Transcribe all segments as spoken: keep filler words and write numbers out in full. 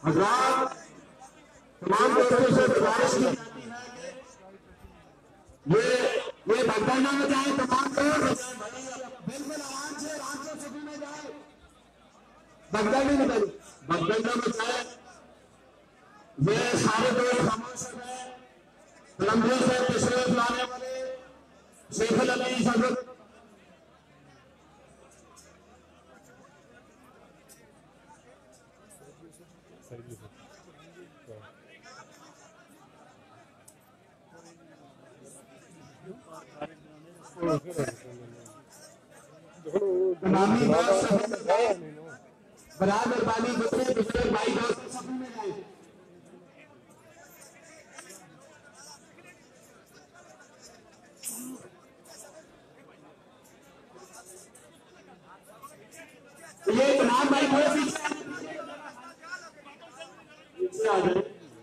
हजरात तमाम दोस्तों से गुजारिश की जाती है कि ये ये भगदाना में जाए, तमाम लोग बिल्कुल आराम से आराम से सभी में जाए, भगदाना में जाए, भगदाना में जाए। ये सारे दोस्त खामोश है। कलंदरी से तशरीफ लाने वाले शेख अली सदर बराबर मेहरबानी दूसरे दूसरे भाई दोस्त सभी में जाए। ये इनाम भाई थोड़े पीछे आ जाए।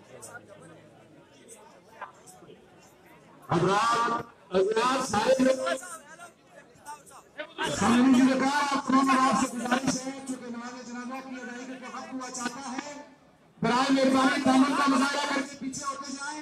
हजरात हजरात सारे लोग सामने की जगह आपको आपसे गुजारिश है, चूंकि नमाज जनाजा की अदायगी का हक हुआ चाहता है, बराए मेहरबानी दामन का मुजाहरा करके पीछे होते जाए।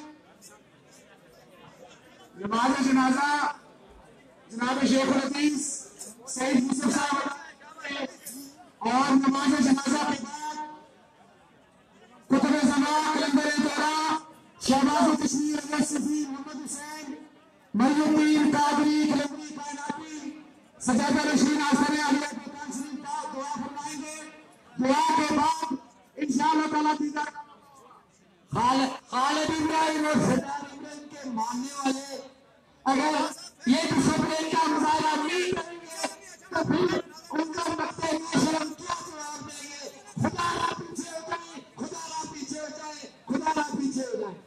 नमाज जनाजा जनाब शेख हदीस सईद यूसुफ साहब और नमाज जनाजा के बाद कुतुब ज़मा कलंदर तोरा शहबाज तशमीर अहमद सफी मोहम्मद हुसैन मईनुद्दीन कादरी कलंदरी कायनाती सजादा रशीद आसरे अहले कुरान शरीफ का दुआ फरमाएंगे। दुआ के बाद इंशाअल्लाह ताला दीदार खालिद खालिद इब्राहिम और सरदार इब्राहिम के मानने वाले अगर ये डिसिप्लिन का मुजाहरा नहीं करेंगे तो फिर उनका मकते शर्म क्या जवाब देंगे। खुदा रा पीछे हो जाए, खुदा रा पीछे हो जाए, खुदा रा पीछे हो जाए।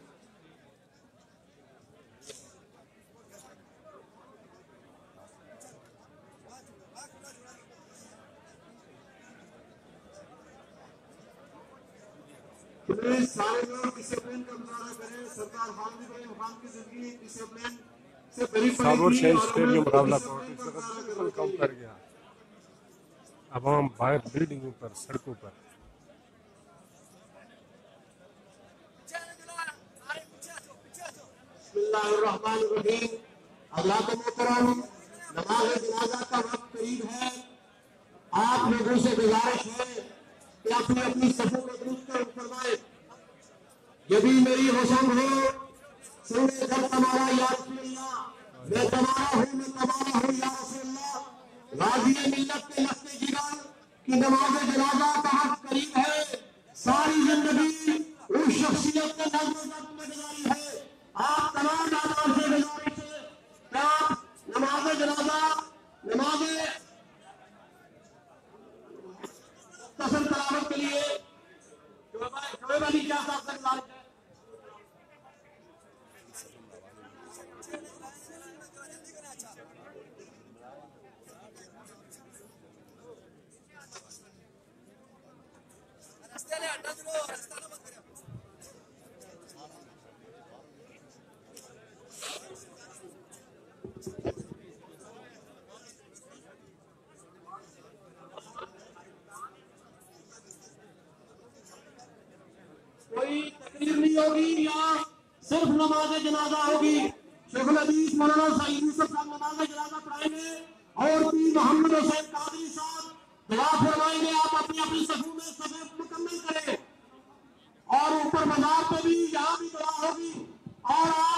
प्लीज सारे लोग डिसिप्लिन का मुजाहरा करें। सरदार खालिद इब्राहिम खान की जिंदगी डिसिप्लिन से भरी पड़ी थी और स्टेडियम मुकाबला कम कर गया। अब हम बाहर बिल्डिंगों पर सड़कों पर बिस्मिल्लाहिर्रहमानिर्रहीम। अल्लाह का मोहतरम नमाज जनाजा का वक्त करीब है। आप लोगों से गुजारिश है कि अपनी अपनी सफों को दुरुस्त फरमाएं। यदि मेरी रोशन हो सुने जब तुम्हारा या रसूलल्लाह, मैं तुम्हारा हूँ, मैं तुम्हारा हूँ या रसूलल्लाह। गाज़ी मिल्लत के लफ्ज़ जिगर की नमाज जनाजा का वक्त करीब है। सारी जिंदगी उस शख्सियत के नज़्म ज़ब्त में गुजारी है। आप तमाम नादान से गुजारिश है कि आप नमाज जनाजा नमाज कसम तलावत के लिए शोएब अली क्या साहब से गुजारिश है। कोई तकरीर नहीं होगी, यहाँ सिर्फ नमाज जनाजा होगी। शेख हदीस मौलाना सईद यूसुफ साहब नमाज जनाजा पढ़ाएंगे और पीर मोहम्मद हुसैन कादरी साहब दुआ फरमाएंगे। आप अपनी अपनी सफों में सफे मुकम्मल करें और ऊपर मजार पे भी यहाँ भी दुआ होगी। और आप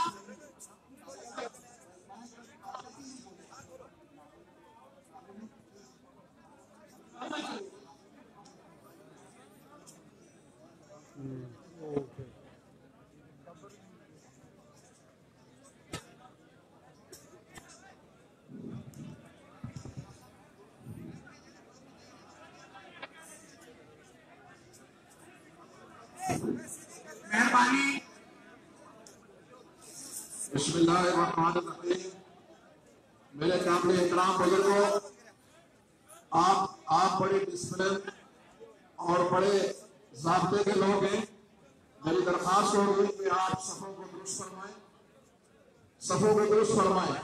मेहरबानी बिस्मिल्लाहिर्रहमानिर्रहीम। मेरे काबिल एहतराम बुजुर्गों, आप आप बड़े डिसिप्लिन और बड़े ज़ाब्ते के लोग हैं। मेरी दरख्वास्त होगी कि आप सफों को दुरुस्त फरमाएं, सफों को दुरुस्त फरमाएं,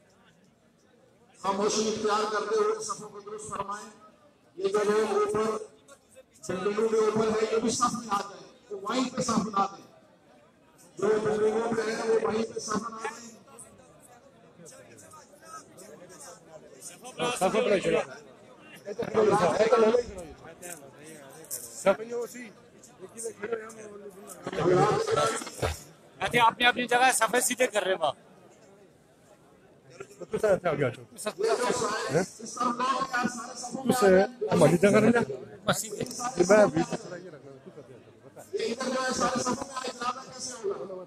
खामोशी इख्तियार करते हुए सफों को दुरुस्त फरमाएं। ये जो लोग ऊपर बिल्डिंगों के ऊपर है ये भी सफ में आ जाए। वहीं पे सफ बना दें, जो बिल्डिंगों पे है वो वहीं पे सफ बना दें। अपनी अपनी जगह सफेद सीधे कर रहे वहाँ हमारी जगह नहीं इधर जो है सारे सफों में इजाफा कैसे होगा?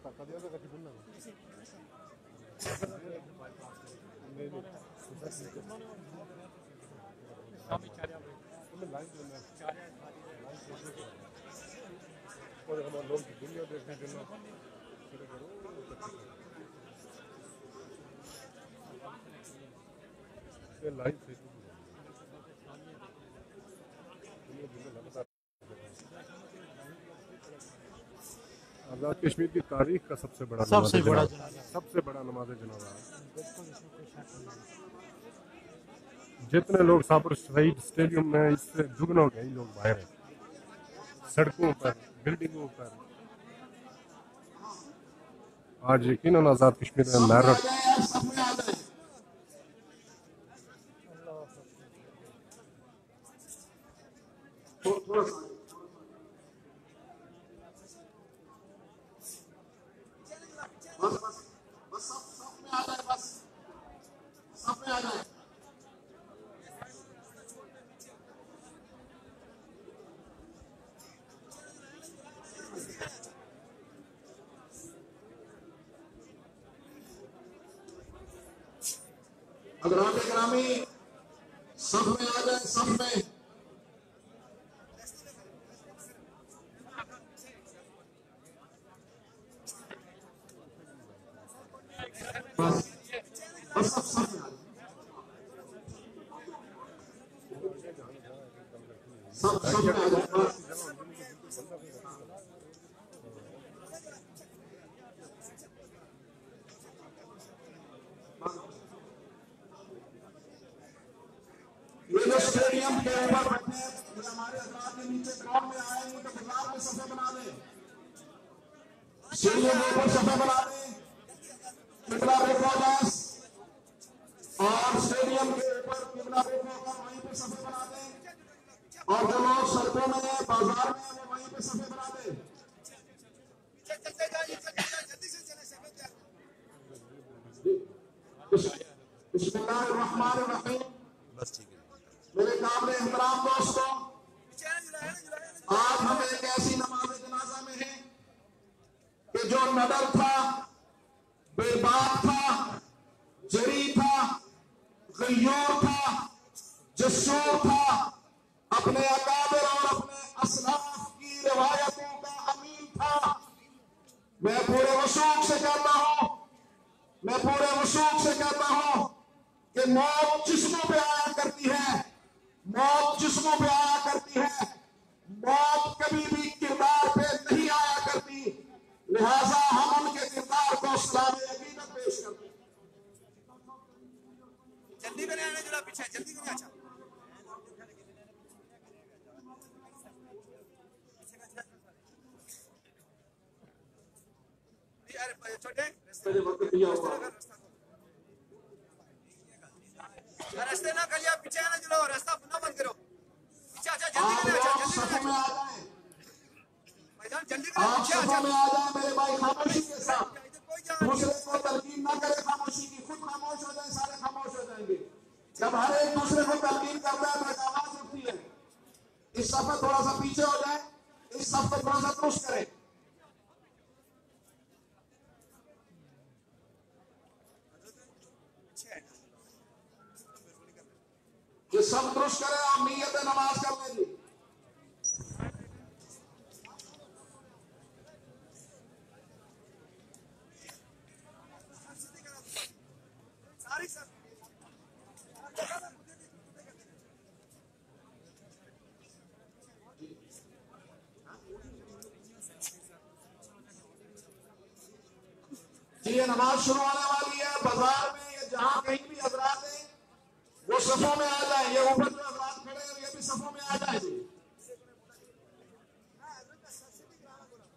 आजाद कश्मीर की तारीख का सबसे बड़ा सबसे बड़ा सबसे बड़ा नमाज जनाजा। जितने लोग शाहपुर शहीद स्टेडियम में इससे दुगना हो गए लोग बाहर हैं, सड़कों पर, बिल्डिंगों पर। आज यकीनन आजाद कश्मीर में मेरठ बस बस बस सब सब में आ जाए, बस सब में आ जाए। हजरात ग्रामी सब में आ जाए, सब में। बस बस सब सब में आ जाए, सब सब में आ जाए, बस। ये जो स्टेडियम के ऊपर बैठे हैं, ये हमारे हजरात के नीचे ग्राउंड में आएंगे तो गुलाब में सफे बना दें, स्टेडियम के ऊपर सफे बना दें, किबला रुख होगा और स्टेडियम के ऊपर किबला रुख होगा, वहीं पे सफे बना दें। और जो लोग सड़कों में है, बाजार में है, वो वहीं पे सफे बना दें। बिस्मिल्लाहिर्रहमानिर्रहीम। मेरे काबिल एहतराम दोस्तों, आज हम एक ऐसी नमाज जनाजा में हैं कि जो नडर था, बेबाक था, जरी था, गयूर था, जसूर था, अपने अकाबिर और अपने असलाफ की रिवायतों का अमीन था। मैं पूरे वसूख से कहता हूं मैं पूरे वसूख से कहता हूं कि मौत जिस्मों पे आया करती है, मौत जिस्मों पे आया करती है, मौत कभी भी किरदार पे नहीं आया करती। लिहाजा हम उनके किरदार को सलाम अकीदत पेश करते हैं। जल्दी करें आने जरा पीछे जल्दी करें। अच्छा अरे छोटे मेरे वक्त दिया हुआ रास्ते ना कर लिया, पीछे आना जरा, रास्ता पुनः बंद करो। अच्छा अच्छा जल्दी आप करें। अच्छा लोग जल्दी सफों करें में आ जाएं, भाईजान, जल्दी करें। आप अच्छा सफों अच्छा में आ जाएं मेरे भाई, खामोशी के साथ। इधर कोई जा दूसरे को तलकीन ना करे खामोशी की, खुद खामोश हो जाए, सारे खामोश हो जाएंगे। जब हर एक दूसरे को तलकीन करता है तो एक आवाज उठती है। इस सफ में थोड़ा सा पीछे हो जाए, इस सफ को थोड़ा सा दुरुस्त करें। ये सब दुरुस्त करें और नीयत नमाज करने दी। सारी सब जी ये नमाज शुरू होने वाली है। बाजार में या जहां कहीं भी हजरात हैं वो सफों में आ जाए। ये ऊपर जो हजरात खड़े हैं ये भी सफों में आ जाए जी।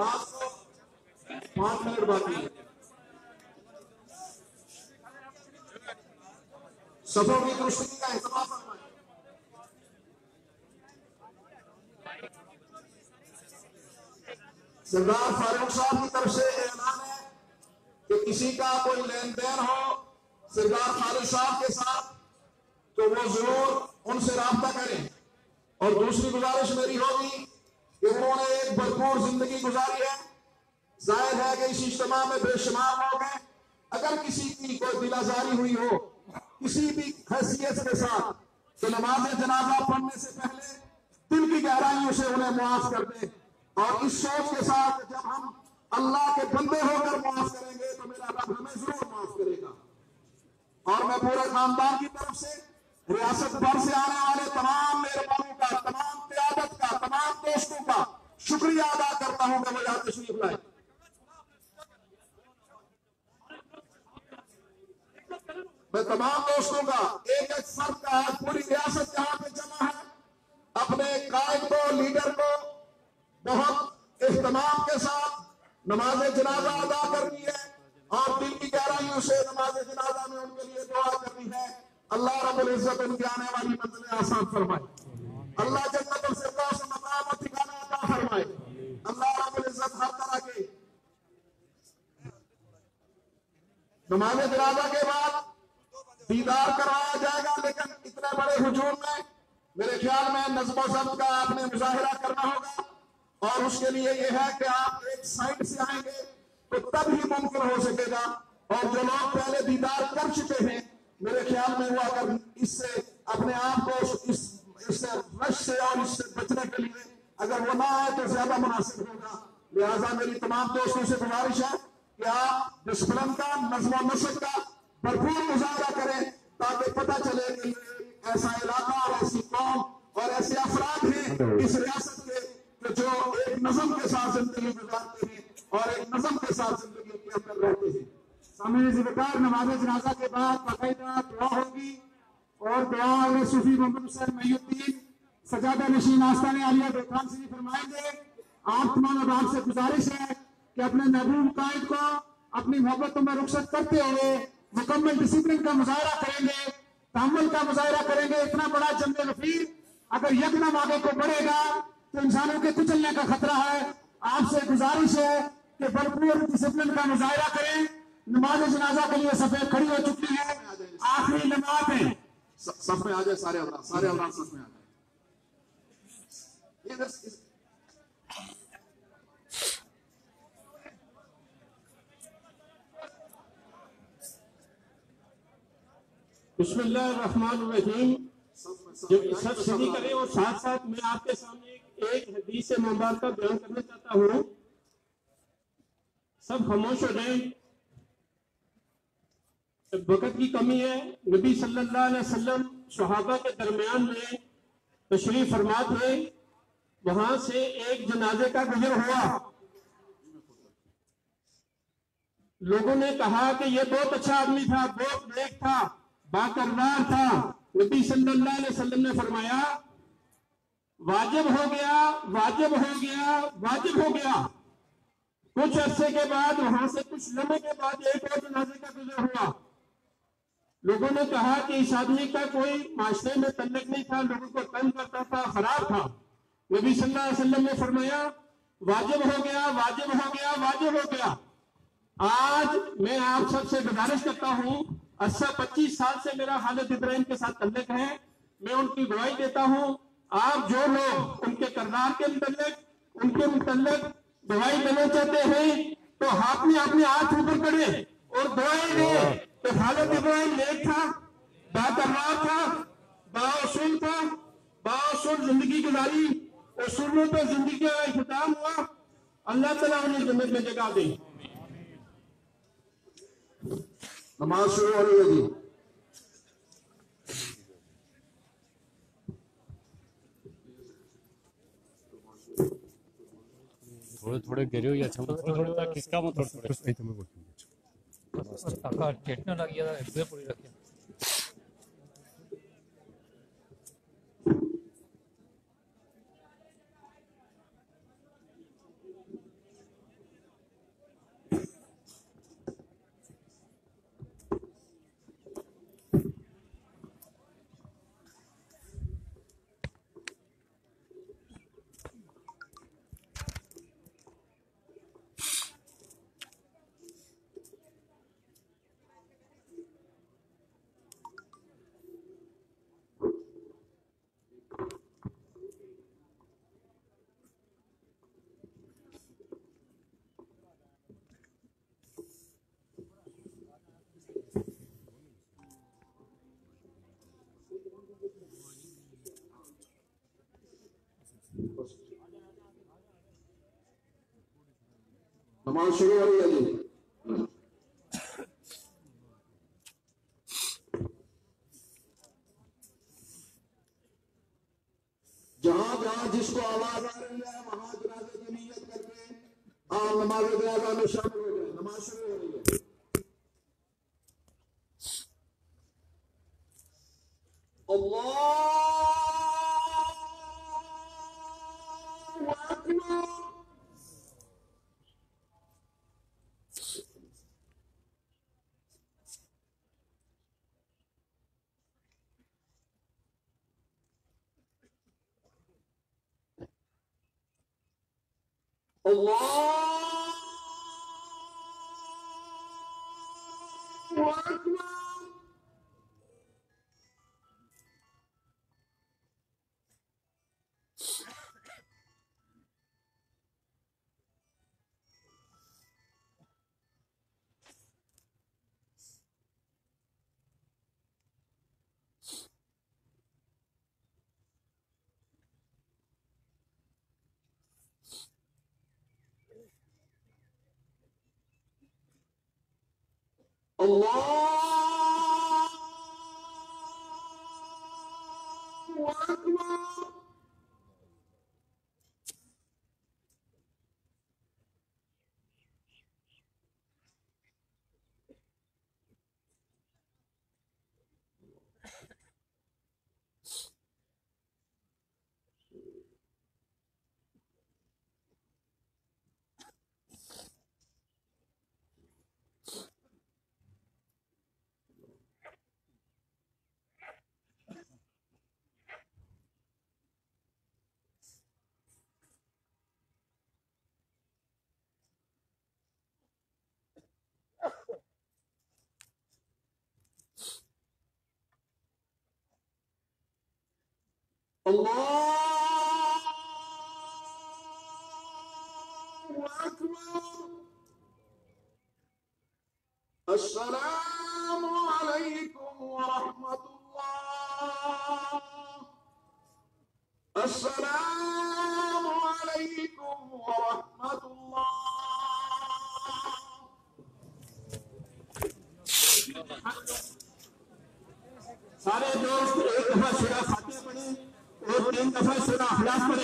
नमाज को पांच मिनट बाकी है। सफों की दुरुस्ती का एहतमाम फरमाएं। सरदार फारूक साहब की तरफ से ऐलान है कि किसी का कोई लेन देन हो सरदार फारूक साहब के साथ तो वो जरूर उनसे राब्ता करें। और दूसरी गुजारिश मेरी होगी कि उन्होंने एक भरपूर जिंदगी गुजारी है। जाहिर है कि इस इज्तिमा में बेशुमार लोग हैं। अगर किसी की कोई दिलाजारी हुई हो किसी भी हैसियत के साथ तो नमाज जनाजा पढ़ने से पहले दिल की गहराइयों से उन्हें मुआफ कर दे। और इस सोच के साथ जब हम अल्लाह के बंदे होकर मुआफ करेंगे तो मेरा रब हमें जरूर माफ करेगा। और मैं पूरे खानदान की तरफ से रियासत भर से आने वाले तमाम मेहरबानों का, तमाम क़यादत का, तमाम दोस्तों का शुक्रिया अदा करता हूं कि वो यहाँ तशरीफ लाए। मैं तमाम दोस्तों का एक एक फर्द का आज पूरी रियासत यहाँ पे जमा है अपने कायद को, लीडर को बहुत एहतमाम के साथ नमाज जनाजा अदा करनी है और दिल की गहराइयों से नमाज जनाजा में उनके लिए दुआ करनी है। अल्लाह रब्बुल इज्जत उनकी आने वाली मंजिलें आसान फरमाए। अल्लाह जन्नतुल फिरदौस मकाम ठिकाना अता फरमाए। अल्लाह रब्बुल इज्जत हर तरह के नमाज जनाजा के बाद दीदार करवाया जाएगा। लेकिन इतने बड़े हुजूम में मेरे ख्याल में नज़्म ज़ब्त का आपने मुजाहिरा करना होगा और उसके लिए यह है कि आप एक साइड से आएंगे तो तब ही मुमकिन हो सकेगा। और जो लोग पहले दीदार कर चुके हैं मेरे ख्याल में वो अगर इससे अपने आप को इस इससे रश से और इससे बचने के लिए अगर वो ना आए तो ज्यादा मुनासिब होगा। लिहाजा मेरी तमाम दोस्तों से गुजारिश है कि आप डिसिप्लिन का, नज़्म नस्क का भरपूर मुजाहरा करें ताकि पता चले कि ऐसा इलाका और ऐसी कौम और ऐसे अफराद हैं इस रियासत के कि जो एक नज़म के साथ जिंदगी गुजारते हैं और एक नज़म के साथ जिंदगी के अंदर रहते हैं। सामने ज़िक्र नमाज जनाजा के बाद बाकायदा दुआ होगी और दुआ सूफी मोहम्मद हुसैन मईउद्दीन सजादा नशीन आस्ताने आलिया बेखान से फरमाएंगे। आप तमाम अहबाब से गुजारिश है कि अपने महबूब कायद को अपनी मोहब्बतों में रुखसत करते हुए मुकम्मल डिसिप्लिन का मुजाहरा करेंगे, तहम्मुल का मुजाहरा करेंगे। इतना बड़ा जम्मे वफीर अगर यकदम आगे को बढ़ेगा तो इंसानों के कुचलने का खतरा है। आपसे गुजारिश है कि भरपूर डिसिप्लिन का मुजाहरा करें। नमाज जनाजा के लिए सफेद खड़ी हो चुकी है, आखिरी नमाज है। सफ में आ जाए सारे अवराद, सारे अवराद सफ में आ जाए। बिस्मिल्लाहिर्रहमानिर्रहीम। जब सब सीधी करें और साथ साथ मैं आपके सामने एक, एक हदीस से मुबारक बयान करना चाहता हूँ। सब खामोश हो जाएं, वक्त की कमी है। नबी सल्लल्लाहु अलैहि वसल्लम सहाबा के दरमियान में तशरीफ फरमा थे। वहां से एक जनाजे का गुजर हुआ। लोगों ने कहा कि यह बहुत अच्छा आदमी था, बहुत नेक था, बाकरदार था। नबी सल्लल्लाहु अलैहि वसल्लम ने फरमाया वाजिब हो गया, वाजिब हो गया, वाजिब हो गया। कुछ अरसे के बाद वहां से कुछ लम्हे के बाद एक और जनाजे का गुजर हुआ। लोगों ने कहा कि इस आदमी का कोई माशरे में तल्लुक नहीं था, लोगों को तंग करता था, खराब था। नबी सल्लल्लाहु अलैहि वसल्लम ने फरमाया वाजिब हो गया, वाजिब हो गया, वाजिब हो गया। आज मैं आप सबसे गुजारिश करता हूँ, अस्सा पच्चीस साल से मेरा हालत इब्राहिम के साथ तल्लुक है। मैं उनकी गवाही देता हूँ। आप जो लोग उनके करदार के मुतल्लिक, उनके मुतल्लिक गवाही देना चाहते हैं तो आपने अपने हाथ ऊपर करें और दुआएं दें कि हालत इब्राहिम नेक था, बाकरदार था, बाउसूल था, बाउसूल जिंदगी गुजारी, उसूलों पर जिंदगी का इख्तिताम हुआ। अल्लाह ताला उन्हें जन्नत में जगह दे। नमाज शुरू हो रही है जी। थोड़े थोड़े गिरे हो या थोड़े थोड़े किसका मत थोड़े थोड़े काका चेटने लग गया था, इससे पूरी रखिए। नमाज शुरू हो रही है जी। जहां जहां जिसको आवाज आ रही है वहां जनाजे की नियत करके आप नमाज जनाजा में शामिल हो गए। नमाज शुरू हो रही है। अल्लाह अकबर। अल्लाहु अकबर। अल्लाहु अकबर। अल्लाहु अकबर। अस्सलामु अलैकुम व रहमतुल्लाह। अस्सलामु अलैकुम व रहमतुल्लाह। सारे दोस्त एक दफा सूरह फातिहा पढ़े और तीन दफा सूरह इखलास पढ़े।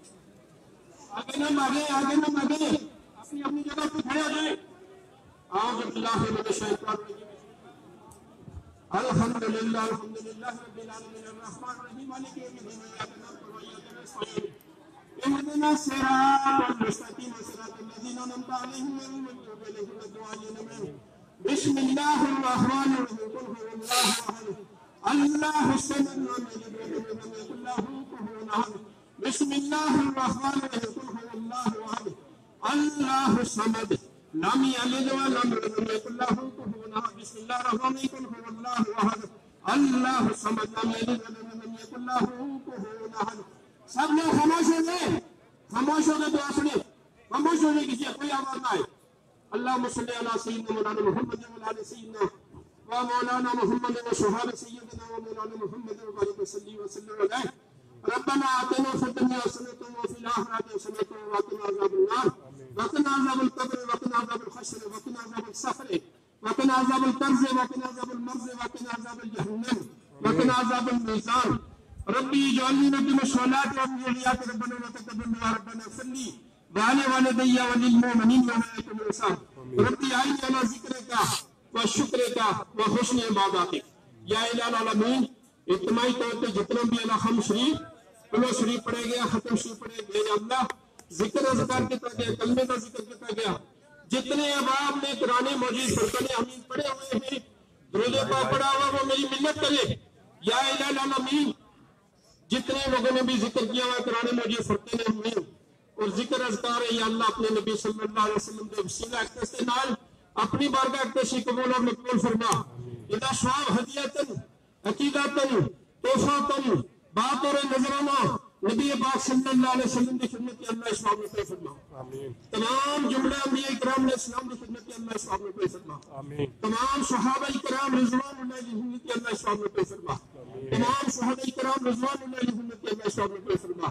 आगे ना मांगे, आगे ना मांगे, अपनी अपनी जगह पे खड़े हो जाए। आऊज़ु बिल्लाहि मिनश शैतानिर रजीम। अल्हम्दुलिल्लाह अल्हम्दुलिल्लाहि रब्बिल आलमीन अर्रहमानिर रहीम मालिकि यौमिद्दीन इय्याका नअबुदु व इय्याका नस्तईन इहदिनास सिरातल मुस्तकीम सिरातल लज़ीना अनअमता अलैहिम गैरिल मग़्दूबि अलैहिम वलद्दालिन। बिस्मिल्लाहिर रहमानिर रहीम। कुल हुवल्लाहु अहद अल्लाहुस समद लम यलिद व lam yakul lahu कुफुवन अहद। बिस्मिल्लाहिर रहमानिर रहीम। कुल हुवल्लाहु अहद अल्लाहुस समद लम यलिद व lam yakul lahu कुफुवन अहद। बिस्मिल्लाहिर रहमानिर रहीम। कुल हुवल्लाहु अहद अल्लाहुस समद लम यलिद व lam yakul lahu कुफुवन अहद। सब लोग खामोश हो जाए, खामोश हो गए दुआ सुने, खामोश होने की कोई आवाज ना आए। अल्लाहुम्मा सल्ली अला सय्यिदना मौलाना मुहम्मद व अला सय्यिदना व मौलाना मुहम्मद व सुहाब सय्यिदना व मौलाना मुहम्मद व बारिक सल्ली व सल्लिम अलैहि। रब्बना आतिना फिद दुनिया हसनतन व फिल आखिरति हसनतन व क़िना अज़ाबन नार व क़िना अज़ाबल क़ब्र व क़िना अज़ाबल हश्र व क़िना अज़ाबल सफ़र व क़िना अज़ाबल कर्ज़ व क़िना अज़ाबल मर्ज़ व क़िना अज़ाबल जहन्नम व क़िना अज़ाबल मीज़ान। रब्बी इजअलनी मुक़ीम अस्सलाति व मिन ज़ुर्रिय्यति रब्बना व तक़ब्बल दुआ रब्बना सल्ली वाले वाले दैया वलिल मोमिनीन व मलाइकतिल इंसान। रब्बी आइनी अला ज़िक्रिका व शुक्रिका व हुस्न इबादतिक। या इलाहुल आलमीन, इज्तिमाई तौर पे जितना भी अला हम शरीफ कुलो शरीफ पढ़े गया, खत्म शरीफ पढ़े गए, या अल्लाह जिक्र अज़कार किया गया, कलमे का जिक्र किया गया, जितने अबाब ने कुरान मजीद फुरक़ान हमीद पढ़े हुए हैं, दुरूद पाक पढ़ा हुआ, वो मेरी मिन्नत करे। या इलाहुल आलमीन, जितने लोगों ने भी जिक्र किया हुआ कुरान मजीद फुरक़ान हमीद और जिक्र अज़कार है, या अल्लाह अपने नबी सल्लल्लाहु अलैहि वसल्लम के वसीला के नाल अपनी बारगाह के कबूल और मकबूल फरमा। इदा सवाब हदियतन अकीदतन तोहफतन बात और नजराना नबी पाक सल्लल्लाहु अलैहि वसल्लम की खिदमत में अल्लाह सवाब नसीब फरमा। आमीन। तमाम जुमला अंबिया इकराम ने इस्लाम की खिदमत में अल्लाह सवाब नसीब फरमा। आमीन। तमाम सहाबा इकराम रिज़वानुल्लाह अलैहिम की अल्लाह सवाब नसीब फरमा। तमाम सहाबा इकराम रिज़वानुल्लाह अलैहिम की अल्लाह सवाब नसीब फरमा।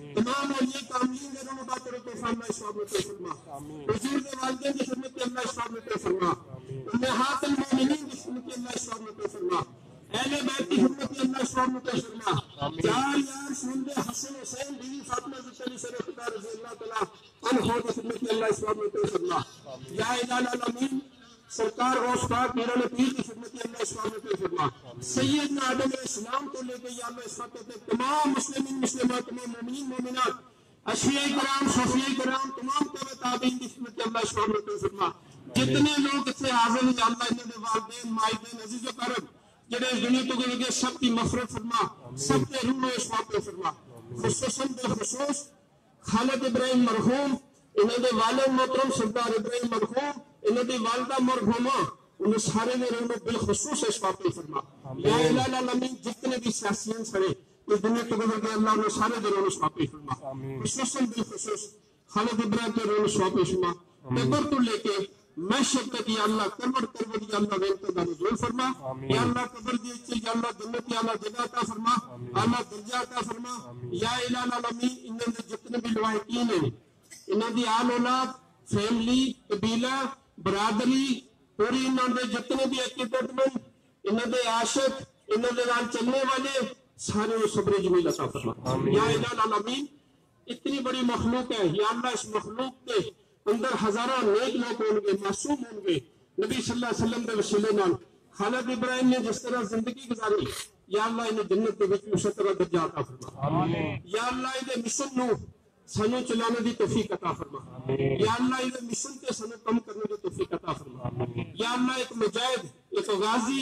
तमाम औलिया कामिलीन ने रोनो बात करो तो फरमा इस्लाम में तो फरमा हुजूर के वालिदैन की खिदमत में अल्लाह इस्लाम में तो फरमा उम्महातुल मोमिनीन की खिदमत में अल्लाह इस्लाम में तो फरमा अहले बैत की खिदमत में अल्लाह इस्लाम में तो फरमा चार यार सुनदे हसन हुसैन बीवी फातिमा ज़ुल्ली सरफ़ता रज़ी अल्लाह तआला अन्हा की खिदमत में अल्लाह इस्लाम में तो फरमा या इलाहुल आलमीन सरकार गौस पाक मीरान पीर की खिदमत में अल्लाह इस्लाम में तो फरमा सैयदना आदम अलैहिस्सलाम को लेकर या अल्लाह इस वक्त में तमाम मुस्लिमीन मुस्लिमात तमाम मोमिनीन मोमिनात अशिया कराम सोफिया कराम तमाम तबे ताबीन की खिदमत में अल्लाह इस्लाम में तो फरमा जितने लोग इत्थे हाजिर हैं या अल्लाह इन्हां दे वालिदैन माइदैन अजीज़ करब जेड़े इस दुनिया तो गए सब की मफरत फरमा सब के रूह इस्लाम में फरमा खुसूसन बिलखुसूस खालिद इब्राहिम मरहूम इन्हां दे वालिद मोहतरम सरदार इब्राहिम मरहूम इन्हां दी वालिदा मरहूमा उन्हें सारे ने रूह बिलखुसूस इस्लाम में फरमा या इलाहुल आलमीन जितने भी सियासियन सरे इस दुनिया तो गए अल्लाह ने सारे दे रूह इस्लाम में फरमा खुसूसन बिलखुसूस खालिद इब्राहिम के रूह इस्लाम में फरमा कब्र तो लेके मैं शक्ति या अल्लाह करवट करवट या अल्लाह वेलता दा नज़ूल फरमा या अल्लाह कब्र दी इच्छा या अल्लाह जन्नत या अल्लाह जगह अता फरमा अल्लाह दर्जा अता फरमा या इलाहुल आलमीन इन्हां दे जितने भी लवाहिकीन हैं इन्हां दी आल औलाद फैमिली कबीला बरादरी पूरी इन्हां दे जितने भी अकीदतमंद इन्हां दे आशिक इन्हां दे नाल चलने वाले सारे सब्र जमील अता फरमा या इलाहुल आलमीन इतनी बड़ी मखलूक है या अल्लाह इस मखलूक के अंदर हजारों नेक लोग होंगे मासूम होंगे नबी सल्लल्लाहु अलैहि वसल्लम के वसीले नाल खालिद इब्राहिम ने जिस तरह जिंदगी गुजारी या अल्लाह इन्हें जन्नत के विच उस तरह दर्जा अता फरमा आमीन या अल्लाह इहदे मिशन नु सानू चलाने दी तौफीक अता फरमा आमीन या अल्लाह इहदे मिशन ते सानू कम करने दी तौफीक अता फरमा आमीन या अल्लाह एक मुजाहिद एक गाजी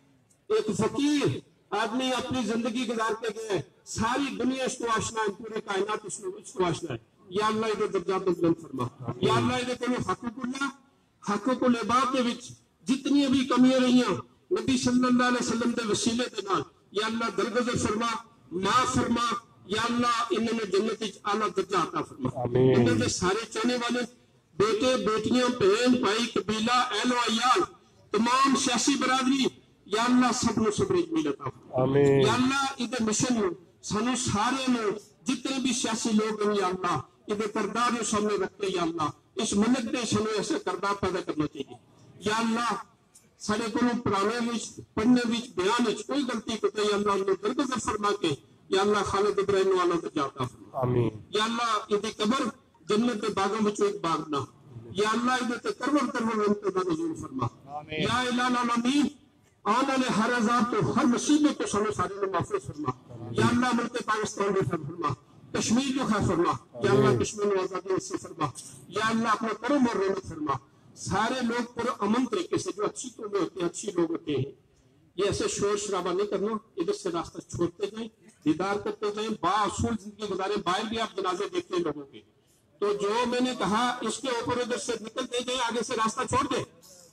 एक फकीर आदमी अपनी जिंदगी गुजार के गए सारी दुनिया इसको आशना है पूरे कायनात इसको आशना है या अल्लाह इधर दर्जात बुलंद फरमा या अल्लाह इधर कोई हकूकुल्लाह हकूकुल इबाद के विच जितनी भी कमियां रहियां नबी सल्लल्लाहु अलैहि वसल्लम के वसीले के नाल या अल्लाह दरगुजर फरमा माफ फरमा या अल्लाह इन्होंने जन्नत विच आला दर्जा अता फरमा आमीन इन्हां दे सारे चाहने वाले बेटे बेटियां बहन भाई कबीला अहलो अयाल तमाम सियासी बरादरी या अल्लाह सब नु सब्र जमील अता फरमा आमीन या अल्लाह इधर मिशन नु सानू सारे नु जितने भी सियासी लोग हैं या अल्लाह इधर करदार सामने रखते या अल्लाह इस मुल्क के सामने ऐसे करदार पैदा करना चाहिए या अल्लाह सारे को पढ़ाने विच पढ़ने विच बयान विच कोई गलती करते या अल्लाह उन्हें दरगुजर फरमा के या अल्लाह खालिद इब्राहिम वाला दर्जा अता फरमा आमीन या अल्लाह इहदी कब्र जन्नत के बागों विचों एक बाग ना या अल्लाह इहदे ते करवट करवट रहमत दा नज़ूल फरमा आमीन या इलाहुल आलमीन आने वाले हर अज़ाब तो हर मुसीबत को सानू सारे ने महफूज फरमा या अल्लाह मुल्क पाकिस्तान को फरमा कश्मीर को खैर फरमा या अल्लाह कश्मीर को आजादी से फरमा या अल्लाह अपना करम और रहमत फरमा सारे लोग पूरे अमन तरीके से जो अच्छी कौमें होते हैं अच्छी लोग होते हैं ये ऐसे शोर शराबा नहीं करना इधर से रास्ता छोड़ते जाए दीदार करते जाए बासूल जिंदगी गुजारे बाहर भी आप जनाजे देखते हैं लोगों के तो जो मैंने कहा इसके ऊपर इधर से निकलते जाए आगे से रास्ता छोड़ दे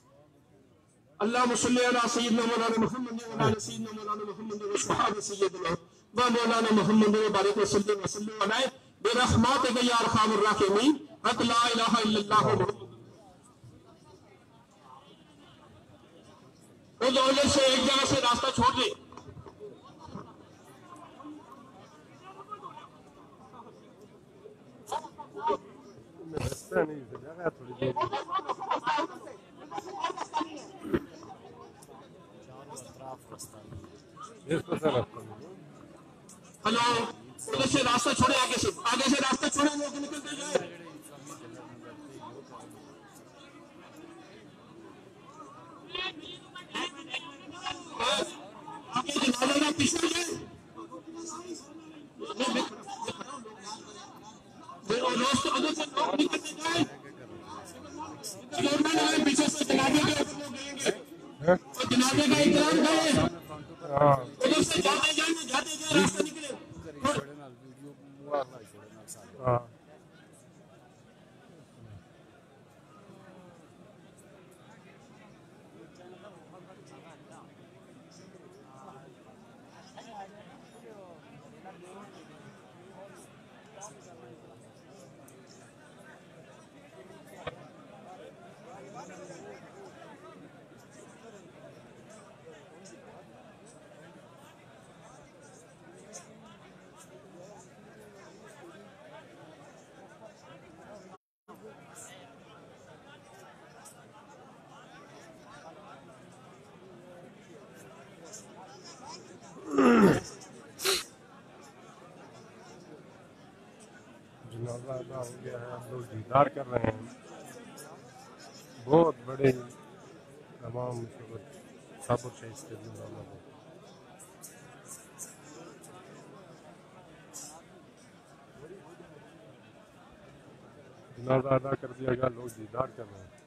अल्लाह सल्ली अला सय्यिदना मौलाना मुहम्मद व अला सय्यिदना मौलाना मुहम्मद व सहाबा सय्यिदना व मौलाना मुहम्मद व बारिक वसल्लम वसल्लम अलैहि बिरहमतिका या अरहमर राहिमीन हक ला इलाहा इल्लल्लाह मुहम्मद वो दौलत से एक जगह से रास्ता छोड़ दे रास्ता नहीं जगह थोड़ी देर इसको से रास्ता हेलो उधर से रास्ता छोड़े आगे से आगे से रास्ता छोड़े लोग निकलते जाए आगे जनाजे का पीछे जाए दोस्त उधर से लोग निकलते जाए इधर पीछे से जनाजे के ऊपर लोग गएंगे तो जनाजे का इकराम करें उधर से जाते जाए जाते जाए रास्ता निकले हाँ हो गया है, हम लोग दीदार कर रहे हैं। बहुत बड़े तमाम सापुर शहीद स्टेडियम में जनाजा अदा कर दिया गया, लोग दीदार कर रहे हैं।